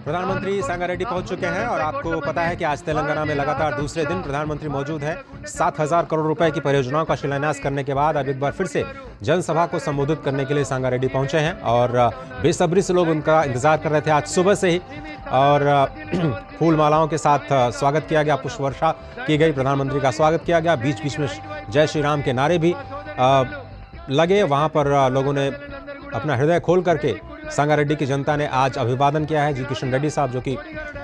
प्रधानमंत्री संगारेड्डी पहुंच चुके हैं और आपको पता है कि आज तेलंगाना में लगातार दूसरे दिन प्रधानमंत्री मौजूद है। 7,000 करोड़ रुपए की परियोजनाओं का शिलान्यास करने के बाद अब एक बार फिर से जनसभा को संबोधित करने के लिए संगारेड्डी पहुंचे हैं और बेसब्री से लोग उनका इंतजार कर रहे थे आज सुबह से ही। और फूल मालाओं के साथ स्वागत किया गया, पुष्प वर्षा की गई, प्रधानमंत्री का स्वागत किया गया। बीच बीच में जय श्री राम के नारे भी लगे। वहां पर लोगों ने अपना हृदय खोल करके संगारेड्डी की जनता ने आज अभिवादन किया है। जी किशन रेड्डी साहब जो कि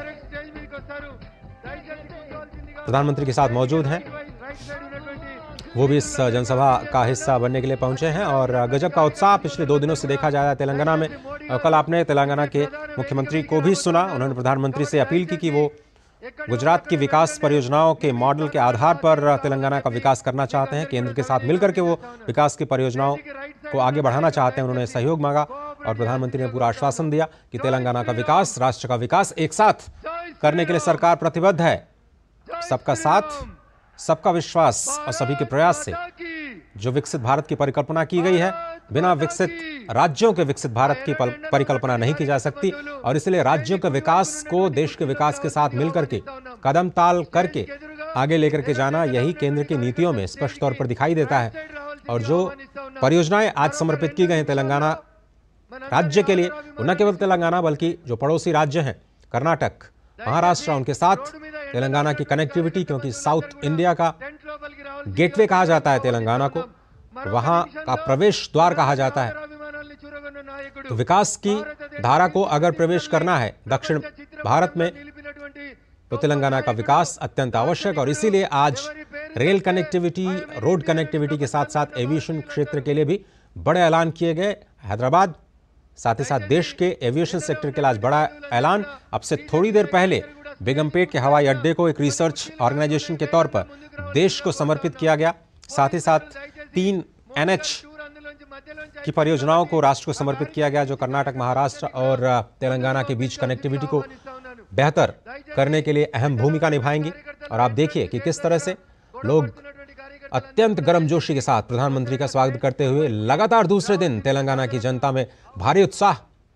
प्रधानमंत्री के साथ मौजूद हैं, वो भी इस जनसभा का हिस्सा बनने के लिए पहुंचे हैं। और गजब का उत्साह पिछले 2 दिनों से देखा जा रहा है तेलंगाना में। कल आपने तेलंगाना के मुख्यमंत्री को भी सुना, उन्होंने प्रधानमंत्री से अपील की कि वो गुजरात की विकास परियोजनाओं के मॉडल के आधार पर तेलंगाना का विकास करना चाहते हैं। केंद्र के साथ मिलकर के वो विकास की परियोजनाओं को आगे बढ़ाना चाहते हैं। उन्होंने सहयोग मांगा और प्रधानमंत्री ने पूरा आश्वासन दिया कि तेलंगाना का विकास, राष्ट्र का विकास एक साथ करने के लिए सरकार प्रतिबद्ध है। सबका साथ, सबका विश्वास और सभी के प्रयास से जो विकसित भारत की परिकल्पना की गई है, बिना विकसित राज्यों के विकसित भारत की परिकल्पना नहीं की जा सकती। और इसलिए राज्यों के विकास को देश के विकास के साथ मिलकर के कदम ताल करके आगे लेकर के जाना, यही केंद्र की नीतियों में स्पष्ट तौर पर दिखाई देता है। और जो परियोजनाएं आज समर्पित की गई हैं तेलंगाना राज्य के लिए, न केवल तेलंगाना बल्कि जो पड़ोसी राज्य हैं कर्नाटक, महाराष्ट्र, उनके साथ तेलंगाना की कनेक्टिविटी, क्योंकि साउथ इंडिया का गेटवे कहा जाता है तेलंगाना को, वहां का प्रवेश द्वार कहा जाता है। तो विकास की धारा को अगर प्रवेश करना है दक्षिण भारत में, तो तेलंगाना का विकास अत्यंत आवश्यक। और इसीलिए आज रेल कनेक्टिविटी, रोड कनेक्टिविटी के साथ साथ एविएशन क्षेत्र के लिए भी बड़े ऐलान किए गए। हैदराबाद साथ ही साथ देश के एविएशन सेक्टर के लिए आज बड़ा ऐलान। अब से थोड़ी देर पहले बेगमपेट के हवाई अड्डे को एक रिसर्च ऑर्गेनाइजेशन के तौर पर देश को समर्पित किया गया। साथ ही साथ 3 NH की परियोजनाओं को राष्ट्र को समर्पित किया गया, जो कर्नाटक, महाराष्ट्र और तेलंगाना के बीच कनेक्टिविटी को बेहतर करने के लिए अहम भूमिका निभाएंगी। और आप देखिए कि किस तरह से लोग अत्यंत गर्मजोशी के साथ प्रधानमंत्री का स्वागत करते हुए लगातार दूसरे दिन तेलंगाना की जनता में भारी उत्साह।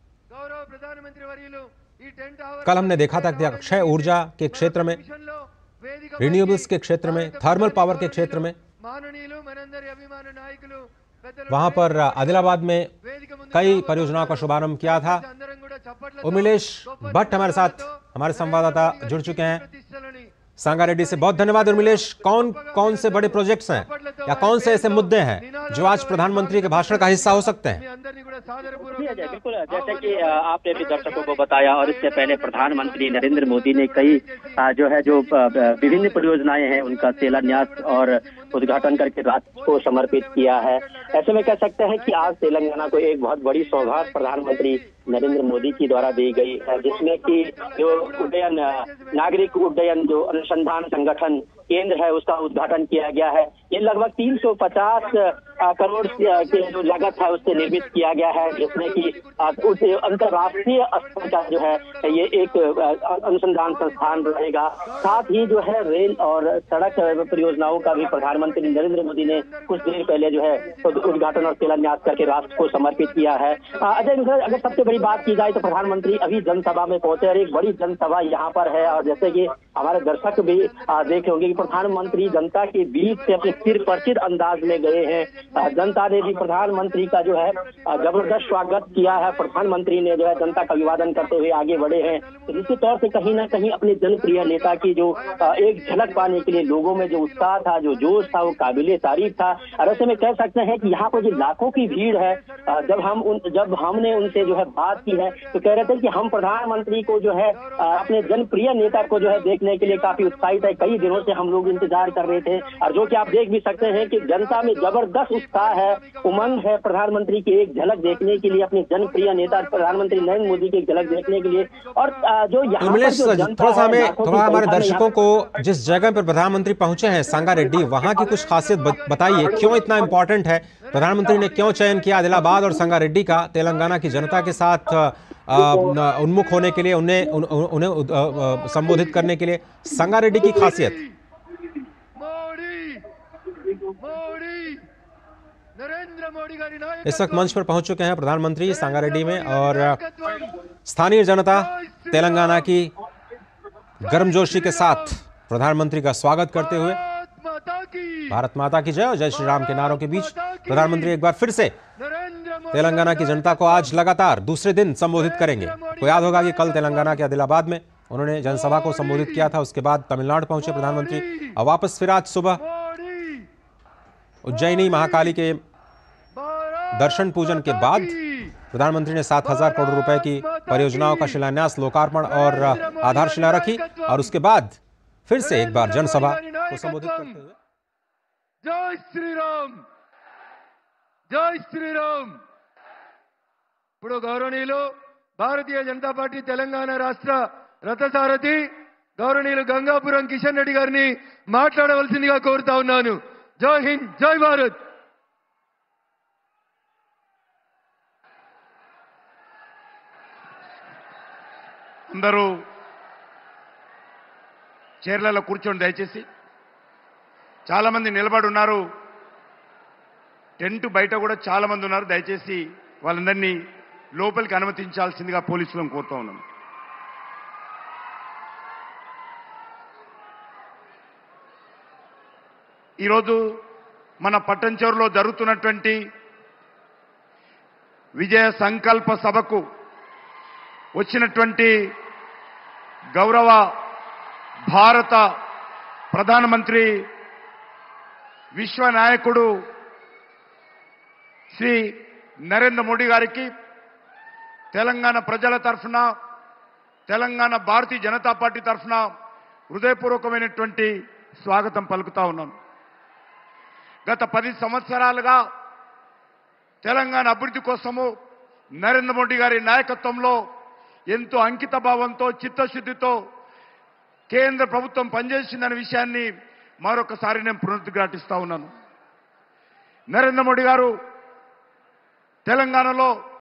कल हमने देखा था कि अक्षय ऊर्जा के क्षेत्र में, रिन्यूएबल्स के क्षेत्र में, थर्मल पावर के क्षेत्र में, वहां पर आदिलाबाद में कई परियोजनाओं का शुभारंभ किया था। उर्मिलेश भट्ट हमारे साथ, हमारे संवाददाता जुड़ चुके हैं संगारेड्डी से। बहुत धन्यवाद उर्मिलेश। कौन कौन से बड़े प्रोजेक्ट्स हैं या कौन से ऐसे मुद्दे हैं जो आज प्रधानमंत्री के भाषण का हिस्सा हो सकते हैं? बिल्कुल, जैसे कि आपने भी दर्शकों को बताया और इससे पहले प्रधानमंत्री नरेंद्र मोदी ने कई जो विभिन्न परियोजनाएं हैं उनका शिलान्यास और उद्घाटन करके राष्ट्र को समर्पित किया है। ऐसे में कह सकते हैं कि आज तेलंगाना को एक बहुत बड़ी सौगात प्रधानमंत्री नरेंद्र मोदी की द्वारा दी गई है, जिसमें कि जो उड्डयन, नागरिक उड्डयन जो अनुसंधान संगठन केंद्र है उसका उद्घाटन किया गया है। ये लगभग 350 करोड़ की जो लागत है उससे निर्मित किया गया है, जिसमें कि अंतर्राष्ट्रीय स्तर का जो है ये एक अनुसंधान संस्थान रहेगा। साथ ही जो है रेल और सड़क परियोजनाओं का भी प्रधानमंत्री नरेंद्र मोदी ने कुछ देर पहले जो है उद्घाटन और शिलान्यास करके राष्ट्र को समर्पित किया है। अजय, अगर सबसे बड़ी बात की जाए तो प्रधानमंत्री अभी जनसभा में पहुंचे और एक बड़ी जनसभा यहाँ पर है। और जैसे कि हमारे दर्शक भी देख होंगे कि प्रधानमंत्री जनता के बीच से अपने सिर परिचित अंदाज में गए हैं। जनता ने भी प्रधानमंत्री का जो है जबरदस्त स्वागत किया है। प्रधानमंत्री ने जो है जनता का अभिवादन करते हुए आगे बढ़े हैं। तो निश्चित तौर से कहीं ना कहीं अपने जनप्रिय नेता की जो एक झलक पाने के लिए लोगों में जो उत्साह था, जो जोश था, वो काबिले तारीफ था। और ऐसे में कह सकते हैं कि यहाँ पर जो लाखों की भीड़ है, जब हमने उनसे जो है बात की है तो कह रहे थे कि हम प्रधानमंत्री को जो है अपने जनप्रिय नेता को जो है देखने के लिए काफी उत्साहित है। कई दिनों से हम लोग इंतजार कर रहे थे। और जो कि आप देख भी सकते हैं कि जनता में जबरदस्त उत्साह है, उमंग है प्रधानमंत्री की एक झलक देखने के लिए, अपने जनप्रिय नेता प्रधानमंत्री नरेंद्र मोदी की एक झलक देखने के लिए। और जो यहाँ थोड़ा हमारे दर्शकों को जिस जगह पर प्रधानमंत्री पहुंचे हैं संगारेड्डी, वहां की कुछ खासियत बताइए, क्यों इतना इंपॉर्टेंट है? प्रधानमंत्री ने क्यों चयन किया आदिलाबाद और संगारेड्डी का तेलंगाना की जनता के साथ उन्मुख होने के लिए, उन्हें संबोधित करने के लिए? संगारेड्डी की खासियत इस वक्त मंच पर पहुंच चुके हैं प्रधानमंत्री सांगारेड्डी में और स्थानीय जनता तेलंगाना की गर्मजोशी के साथ प्रधानमंत्री का स्वागत करते हुए भारत माता की जय और जय श्री राम के नारों के बीच प्रधानमंत्री एक बार फिर से तेलंगाना की जनता को आज लगातार दूसरे दिन संबोधित करेंगे। आपको याद होगा कि कल तेलंगाना के आदिलाबाद में उन्होंने जनसभा को संबोधित किया था। उसके बाद तमिलनाडु पहुंचे प्रधानमंत्री और वापस फिर आज सुबह उज्जैनी महाकाली के दर्शन पूजन के बाद प्रधानमंत्री ने 7,000 करोड़ रुपए की परियोजनाओं का शिलान्यास, लोकार्पण और आधारशिला रखी और उसके बाद फिर से एक बार जनसभा को संबोधित करते हुए जय श्री राम, जय श्री राम। ఇప్పుడు గౌరవనీయులు భారతీయ జనతా పార్టీ తెలంగాణ రాష్ట్ర రథసారథి గౌరవనీయులు గంగాపురం కిషన్ రెడ్డి గారిని మాట్లాడవలసిందిగా కోరుతా ఉన్నాను। జై హింద్, జై భారత్। అందరూ చైర్లలో కూర్చోండి దయచేసి। చాలా మంది నిలబడి ఉన్నారు, టెంట్ బయట కూడా చాలా మంది ఉన్నారు, దయచేసి వాళ్ళందరినీ లోపలికి అనుమతించాల్సిందిగా పోలీసులను కోరుతా ఉన్నాను। ఈరోజు మన పట్టంచెరులో జరుగుతున్నటువంటి విజయ సంకల్ప సభకు వచ్చినటువంటి గౌరవ భారత ప్రధానమంత్రి విశ్వ నాయకుడు శ్రీ నరేంద్ర మోడీ గారికి తెలంగాణ ప్రజల తరఫున, తెలంగాణ భారతీయ జనతా పార్టీ తరఫున హృదయపూర్వకమైనటువంటి స్వాగతం పలుకుతా ఉన్నాను। గత 10 సంవత్సరాలుగా తెలంగాణ అభివృద్ధి కోసము నరేంద్ర మోడీ గారి నాయకత్వంలో ఎంతో అంకిత భావంతో, చిత్తశుద్ధితో కేంద్ర ప్రభుత్వం పనిచేసిందనే విషయాన్ని మరొకసారి నేను పునరుద్ఘాటిస్తా ఉన్నాను। నరేంద్ర మోడీ గారు తెలంగాణలో